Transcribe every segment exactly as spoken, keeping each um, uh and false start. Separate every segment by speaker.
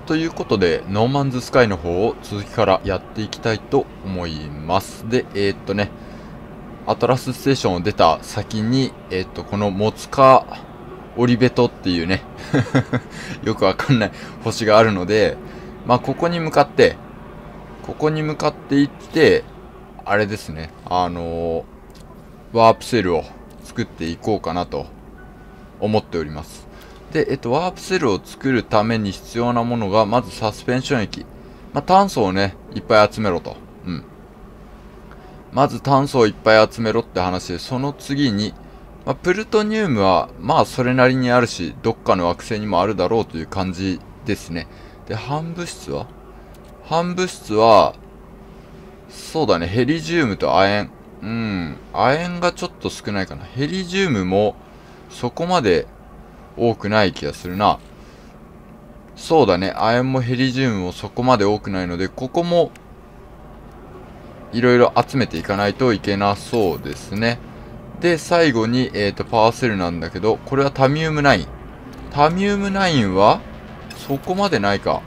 Speaker 1: ということで、ノーマンズスカイの方を続きからやっていきたいと思います。で、えー、っとね、アトラスステーションを出た先に、えー、っと、このモツカオリベトっていうね、よくわかんない星があるので、まあ、ここに向かって、ここに向かって行って、あれですね、あのー、ワープセルを作っていこうかなと思っております。で、えっと、ワープセルを作るために必要なものが、まずサスペンション液。まあ、炭素をね、いっぱい集めろと。うん。まず炭素をいっぱい集めろって話で、その次に、まあ、プルトニウムは、まあ、それなりにあるし、どっかの惑星にもあるだろうという感じですね。で、反物質は反物質は、そうだね、ヘリジウムと亜鉛。うん。亜鉛がちょっと少ないかな。ヘリジウムも、そこまで、多くない気がするな。そうだね。亜鉛もヘリジウムもそこまで多くないので、ここも、いろいろ集めていかないといけなそうですね。で、最後に、えっと、パワーセルなんだけど、これはタミウムナイン。タミウムナインは、そこまでないか。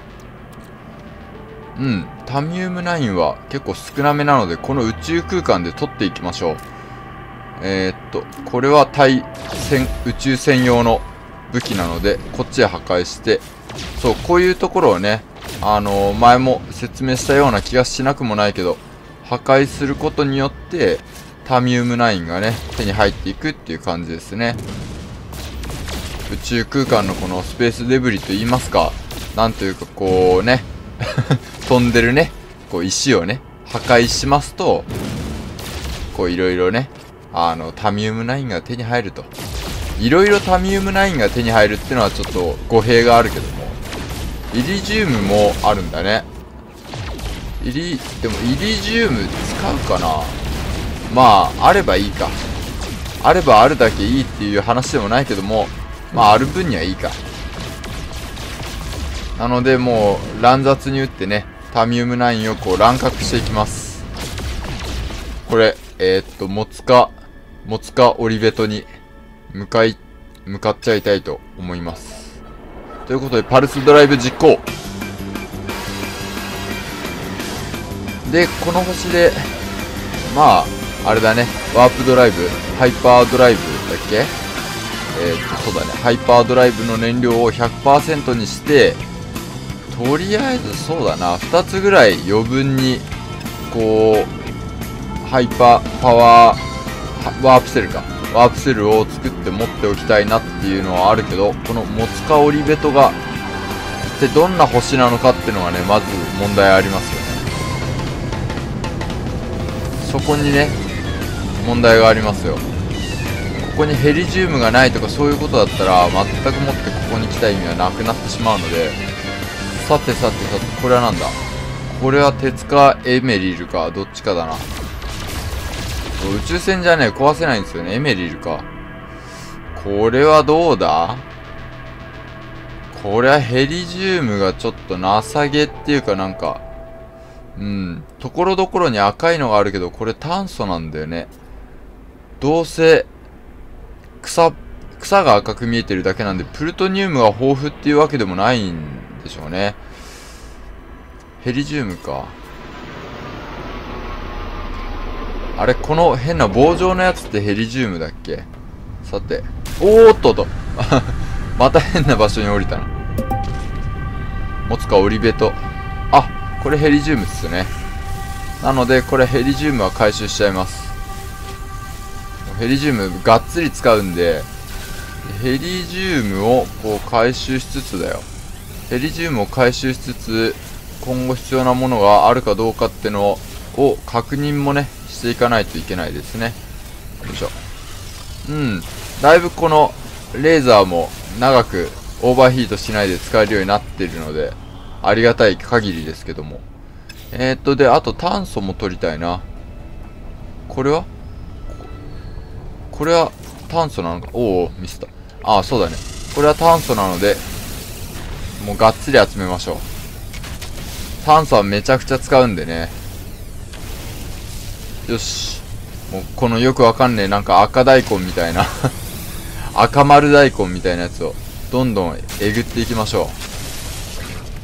Speaker 1: うん。タミウムナインは結構少なめなので、この宇宙空間で取っていきましょう。えー、っと、これは対戦、宇宙専用の武器なので、こっちへ破壊して、そう、こういうところをね、あのー、前も説明したような気がしなくもないけど、破壊することによって、タミウムナインがね、手に入っていくっていう感じですね。宇宙空間のこのスペースデブリと言いますか、なんというかこうね、飛んでるね、こう石をね、破壊しますと、こういろいろね、あの、タミウムナインが手に入ると。いろいろタミウムナインが手に入るっていうのはちょっと語弊があるけども。イリジウムもあるんだね。イリ、でもイリジウム使うかな？まあ、あればいいか。あればあるだけいいっていう話でもないけども、まあ、ある分にはいいか。なので、もう、乱雑に打ってね、タミウムナインをこう乱獲していきます。これ、えー、っと、モツカ、モツカオリベトに向かい、向かっちゃいたいと思います。ということで、パルスドライブ実行。で、この星で、まあ、あれだね、ワープドライブ、ハイパードライブだっけ？えー、っと、そうだね、ハイパードライブの燃料を ひゃくパーセント にして、とりあえずそうだな、ふたつぐらい余分に、こう、ハイパー、パワー、ワープセルか。ワープセルを作って持っておきたいなっていうのはあるけど、このモツカオリベトが、ってどんな星なのかっていうのがね、まず問題ありますよね。そこにね、問題がありますよ。ここにヘリジウムがないとかそういうことだったら、全くもってここに来た意味はなくなってしまうので、さてさてさて、これはなんだ？これは鉄かエメリルか、どっちかだな。宇宙船じゃねえ、壊せないんですよね。エメリルか。これはどうだ？これはヘリジウムがちょっと情けっていうかなんか、うん、ところどころに赤いのがあるけど、これ炭素なんだよね。どうせ、草、草が赤く見えてるだけなんで、プルトニウムが豊富っていうわけでもないんでしょうね。ヘリジウムか。あれ、この変な棒状のやつってヘリジウムだっけ？さて。おーっとと。また変な場所に降りたな。モツカオリベト。あ、これヘリジウムっすね。なので、これヘリジウムは回収しちゃいます。ヘリジウムがっつり使うんで、ヘリジウムをこう回収しつつだよ。ヘリジウムを回収しつつ、今後必要なものがあるかどうかってのを確認もね、していかないといけないですね。よいしょ。うん。だいぶこのレーザーも長くオーバーヒートしないで使えるようになっているので、ありがたい限りですけども。えー、っと、で、あと炭素も取りたいな。これはこれは炭素なのか？おお、ミスった。ああ、そうだね。これは炭素なので、もうがっつり集めましょう。炭素はめちゃくちゃ使うんでね。よし。もうこのよくわかんねえなんか赤大根みたいな赤丸大根みたいなやつをどんどんえぐっていきましょ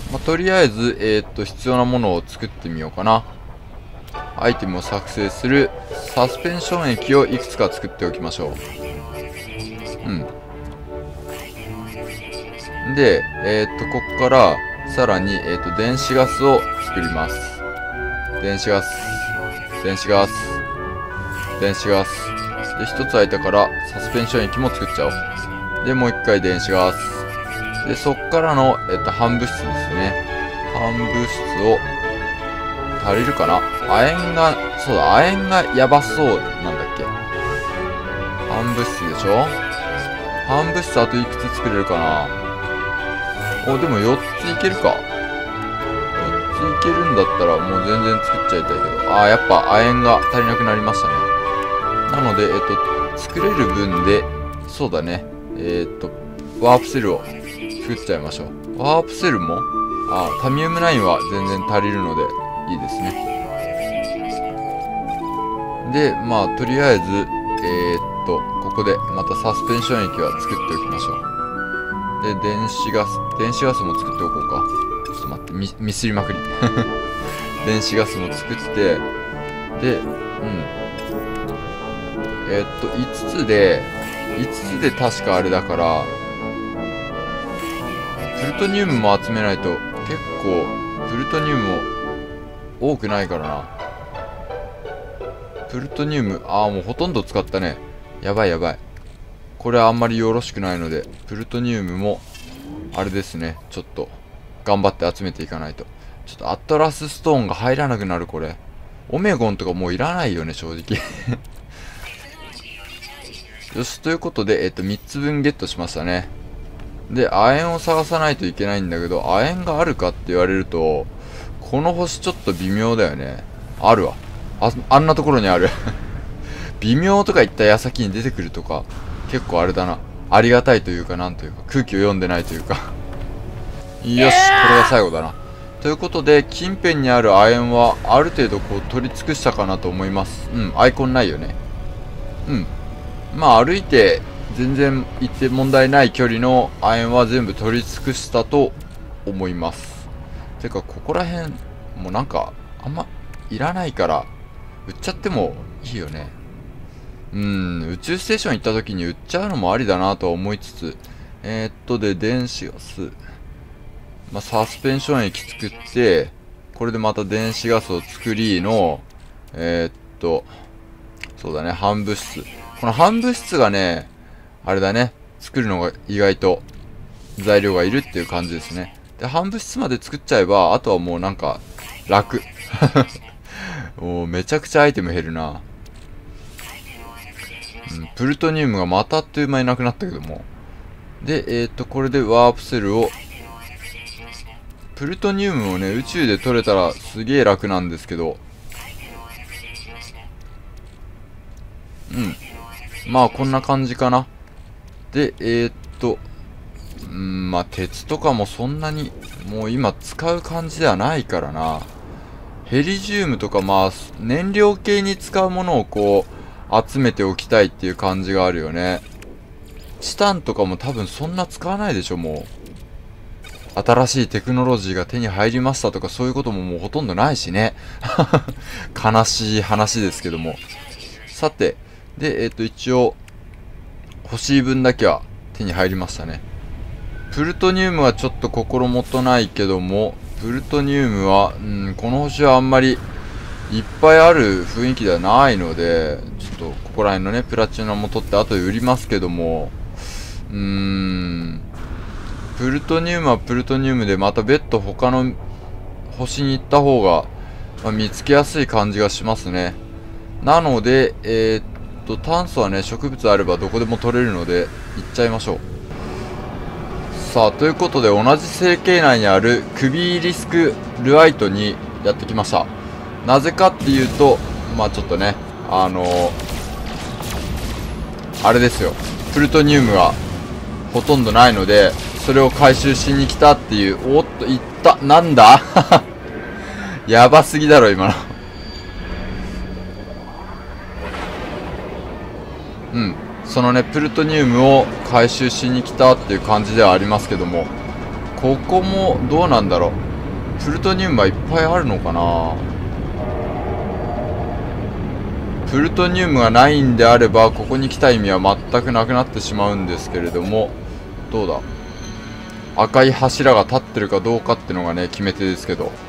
Speaker 1: まあ、とりあえず、えー、っと、必要なものを作ってみようかな。アイテムを作成する。サスペンション液をいくつか作っておきましょう。うん。で、えー、っと、ここから、さらに、えー、っと、電子ガスを作ります。電子ガス。電子ガス。電子ガス。で、一つ空いたから、サスペンション液も作っちゃおう。で、もう一回電子ガス。で、そっからの、えっと、反物質ですね。反物質を、足りるかな？亜鉛が、そうだ、亜鉛がやばそうなんだっけ？反物質でしょ？反物質あといくつ作れるかな？お、でもよっついけるか。よっついけるんだったらもう全然作っちゃいたいけど。あー、やっぱ亜鉛が足りなくなりましたね。なので、えっと、作れる分で、そうだね。えー、っと、ワープセルを作っちゃいましょう。ワープセルも、あ、タミウムナインは全然足りるのでいいですね。で、まあ、とりあえず、えー、っと、ここでまたサスペンション液は作っておきましょう。で、電子ガス、電子ガスも作っておこうか。ちょっと待って、ミ、ミスりまくり。電子ガスも作って、で、うん。えー、っと、いつつで、いつつで確かあれだから、プルトニウムも集めないと、結構、プルトニウムも多くないからな。プルトニウム、ああ、もうほとんど使ったね。やばいやばい。これはあんまりよろしくないので、プルトニウムも、あれですね。ちょっと、頑張って集めていかないと。ちょっとアトラスストーンが入らなくなる、これ。オメゴンとかもういらないよね、正直。よし、ということで、えっと、みっつぶんゲットしましたね。で、亜鉛を探さないといけないんだけど、亜鉛があるかって言われると、この星ちょっと微妙だよね。あるわ。あ、あんなところにある。微妙とか言った矢先に出てくるとか、結構あれだな。ありがたいというか、なんというか、空気を読んでないというか。よし、これが最後だな。ということで、近辺にある亜鉛は、ある程度こう、取り尽くしたかなと思います。うん、アイコンないよね。うん。まあ、歩いて、全然行って問題ない距離の亜鉛は全部取り尽くしたと思います。てか、ここら辺、もうなんか、あんま、いらないから、売っちゃってもいいよね。うん、宇宙ステーション行った時に売っちゃうのもありだなとは思いつつ、えー、っとで、電子ガス、まあ、サスペンション液作って、これでまた電子ガスを作りの、えー、っと、そうだね、反物質。この反物質がね、あれだね、作るのが意外と材料がいるっていう感じですね。で、反物質まで作っちゃえば、あとはもうなんか、楽。もうめちゃくちゃアイテム減るな。うん、プルトニウムがまたあっという間になくなったけども。で、えっと、これでワープセルを、プルトニウムをね、宇宙で取れたらすげえ楽なんですけど。うん。まあ、こんな感じかな。で、えー、っと、うん、まあ、鉄とかもそんなに、もう今使う感じではないからな。ヘリジウムとかまあ、燃料系に使うものをこう、集めておきたいっていう感じがあるよね。チタンとかも多分そんな使わないでしょ、もう。新しいテクノロジーが手に入りましたとかそういうことももうほとんどないしね。悲しい話ですけども。さて、で、えっと一応、欲しい分だけは手に入りましたね。プルトニウムはちょっと心もとないけども、プルトニウムは、うん、この星はあんまりいっぱいある雰囲気ではないので、ちょっとここら辺のね、プラチナも取って後で売りますけども、うーん、プルトニウムはプルトニウムでまた別途他の星に行った方が、まあ、見つけやすい感じがしますね。なので、えー、っと、炭素はね、植物あればどこでも取れるので、行っちゃいましょう。さあ、ということで同じ星系内にあるクビーリスクルアイトにやってきました。なぜかっていうと、まあちょっとね、あのー、あれですよ。プルトニウムがほとんどないので、それを回収しに来たっていう、おっと、いった、なんだやばすぎだろ、今の。うん。そのね、プルトニウムを回収しに来たっていう感じではありますけども、 ここもどうなんだろう。プルトニウムはいっぱいあるのかな。プルトニウムがないんであれば、ここに来た意味は全くなくなってしまうんですけれども、どうだ、赤い柱が立ってるかどうかってのがね、決め手ですけど。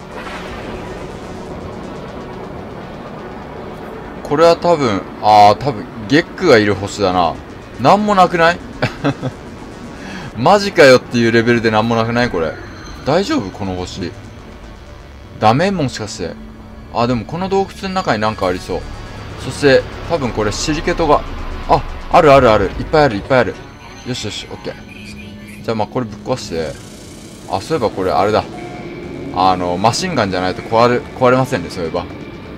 Speaker 1: これは多分、ああ、多分、ゲックがいる星だな。なんもなくないマジかよっていうレベルでなんもなくないこれ。大丈夫この星。ダメもしかして。あ、でもこの洞窟の中になんかありそう。そして、多分これシリケトが、あ、あるあるある。いっぱいあるいっぱいある。よしよし、オッケー。じゃあまあこれぶっ壊して。あ、そういえばこれあれだ。あの、マシンガンじゃないと壊れ、壊れませんね、そういえば。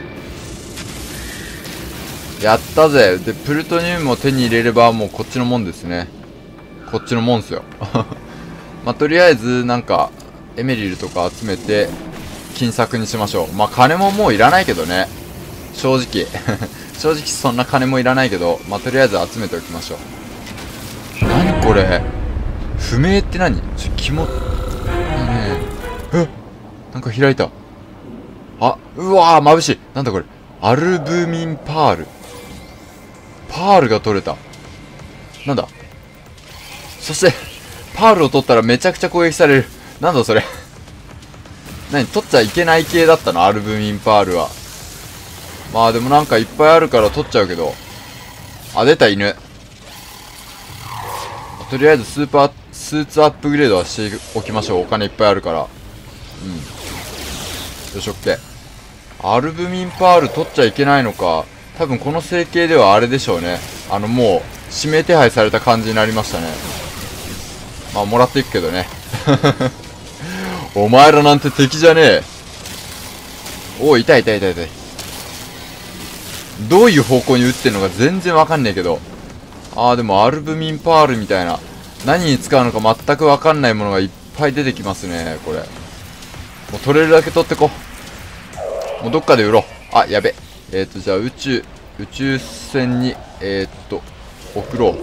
Speaker 1: やったぜ。で、プルトニウムを手に入れればもうこっちのもんですね。こっちのもんっすよ。まあ、とりあえず、なんか、エメリルとか集めて、金策にしましょう。まあ、金ももういらないけどね。正直。正直そんな金もいらないけど、まあ、とりあえず集めておきましょう。何これ不明って何ちょ、キモ、いいね。え、なんか開いた。あ、うわー、眩しい。なんだこれ。アルブミンパール。パールが取れた。なんだ。そして、パールを取ったらめちゃくちゃ攻撃される。なんだそれ。何取っちゃいけない系だったのアルブミンパールは。まあでもなんかいっぱいあるから取っちゃうけど。あ、出た犬。とりあえずスーパー、スーツアップグレードはしておきましょう。お金いっぱいあるから。うん。よし、オッケー。アルブミンパール取っちゃいけないのか。多分この成形ではあれでしょうね。あのもう、指名手配された感じになりましたね。まあ、もらっていくけどね。お前らなんて敵じゃねえ。おい、痛い痛い痛い痛い。どういう方向に撃ってんのか全然わかんねえけど。ああ、でもアルブミンパールみたいな。何に使うのか全くわかんないものがいっぱい出てきますね、これ。もう取れるだけ取ってこ。もうどっかで売ろう。あ、やべ。えっと、じゃあ宇宙、宇宙船に、えー、っと、送ろう。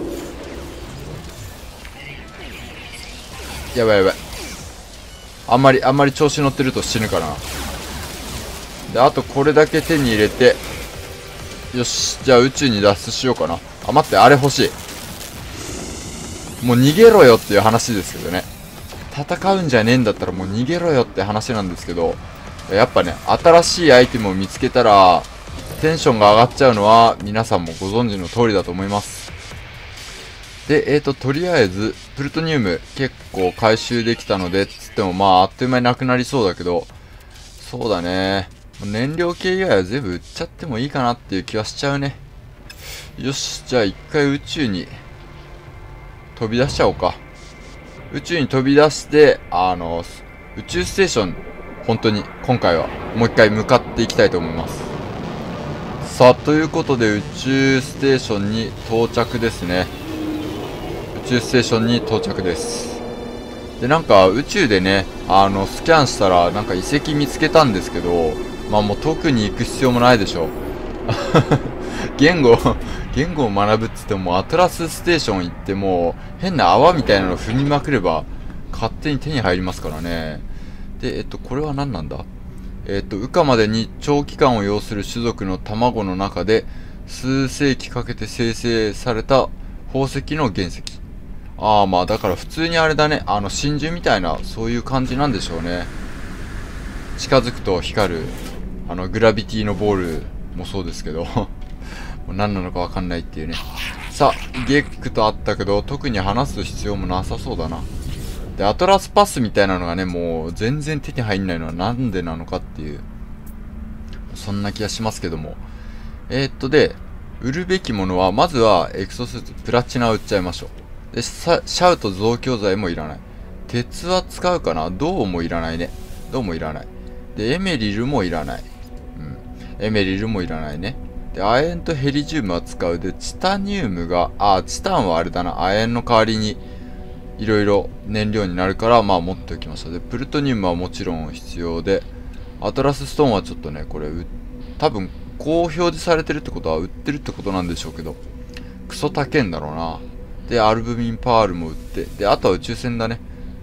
Speaker 1: やばいやばい。あんまり、あんまり調子乗ってると死ぬかな。で、あとこれだけ手に入れて、よし、じゃあ宇宙に脱出しようかな。あ、待って、あれ欲しい。もう逃げろよっていう話ですけどね。戦うんじゃねえんだったらもう逃げろよって話なんですけど、やっぱね、新しいアイテムを見つけたら、テンションが上がっちゃうのは皆さんもご存知の通りだと思います。で、えーと、とりあえず、プルトニウム結構回収できたので、つってもまあ、あっという間になくなりそうだけど、そうだね。燃料系以外は全部売っちゃってもいいかなっていう気はしちゃうね。よし、じゃあ一回宇宙に飛び出しちゃおうか。宇宙に飛び出して、あの、宇宙ステーション、本当に今回はもう一回向かっていきたいと思います。さあ、ということで宇宙ステーションに到着ですね。宇宙ステーションに到着です。で、なんか宇宙でね、あの、スキャンしたらなんか遺跡見つけたんですけど、まあもう特に行く必要もないでしょ。言語、言語を学ぶっつってもアトラスステーション行っても変な泡みたいなのを踏みまくれば勝手に手に入りますからね。で、えっと、これは何なんだ？えっと、羽化までに長期間を要する種族の卵の中で数世紀かけて生成された宝石の原石。ああ、まあだから普通にあれだね。あの真珠みたいなそういう感じなんでしょうね。近づくと光るあのグラビティのボールもそうですけど何なのかわかんないっていうね。さあ、ゲックと会ったけど特に話す必要もなさそうだな。で、アトラスパスみたいなのがね、もう全然手に入んないのはなんでなのかっていう、そんな気がしますけども。えー、っとで、売るべきものは、まずはエクソスーツ、プラチナ売っちゃいましょう。で、シャウト増強剤もいらない。鉄は使うかな？銅もいらないね。銅もいらない。で、エメリルもいらない。うん。エメリルもいらないね。で、亜鉛とヘリジウムは使う。で、チタニウムが、あ、チタンはあれだな。亜鉛の代わりに、いろいろ燃料になるから、まあ持っておきました。で、プルトニウムはもちろん必要で、アトラスストーンはちょっとね、これ、多分、こう表示されてるってことは売ってるってことなんでしょうけど、クソ高えんだろうな。で、アルブミンパールも売って、で、あとは宇宙船だね。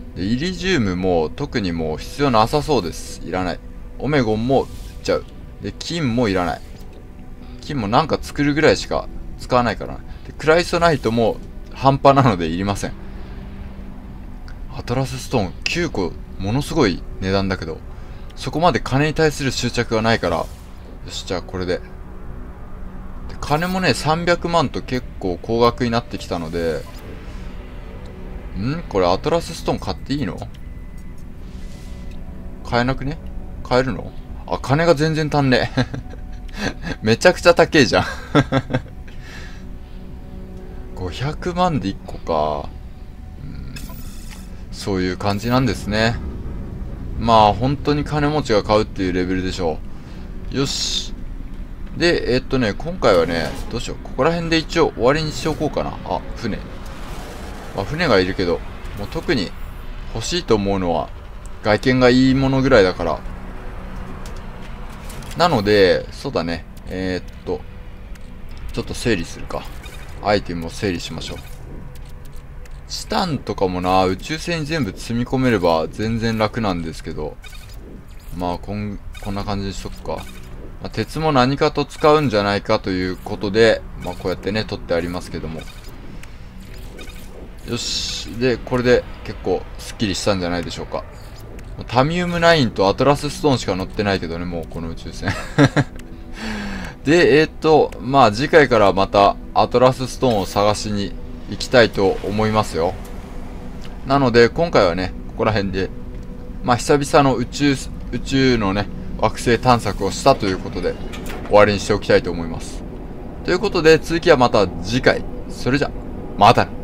Speaker 1: で、イリジウムも特にもう必要なさそうです。いらない。オメゴンも売っちゃう。で、金もいらない。金もなんか作るぐらいしか使わないからな。で、クライソナイトも半端なのでいりません。アトラスストーンきゅうこ、ものすごい値段だけど、そこまで金に対する執着がないから、よし、じゃあこれで。で、金もね、さんびゃくまんと結構高額になってきたので、んこれアトラスストーン買っていいの？買えなくね？買えるの？あ、金が全然足んねえ。めちゃくちゃ高えじゃん。ごひゃくまんでいっこか。うん、そういう感じなんですね。まあ、本当に金持ちが買うっていうレベルでしょう。よし。で、えー、っとね、今回はね、どうしよう。ここら辺で一応終わりにしておこうかな。あ、船。まあ、船がいるけど、もう特に欲しいと思うのは、外見がいいものぐらいだから。なので、そうだね。えー、っと、ちょっと整理するか。アイテムを整理しましょう。チタンとかもな、宇宙船に全部積み込めれば全然楽なんですけど。まあ、こん、こんな感じにしとくか。まあ、鉄も何かと使うんじゃないかということで、まあ、こうやってね、取ってありますけども。よし。で、これで結構スッキリしたんじゃないでしょうか。タミウムナインとアトラスストーンしか乗ってないけどね、もうこの宇宙船。で、えー、っと、まあ次回からまたアトラスストーンを探しに行きたいと思いますよ。なので、今回はね、ここら辺で、まあ久々の宇宙、宇宙のね、惑星探索をしたということで、終わりにしておきたいと思います。ということで、続きはまた次回。それじゃ、またね。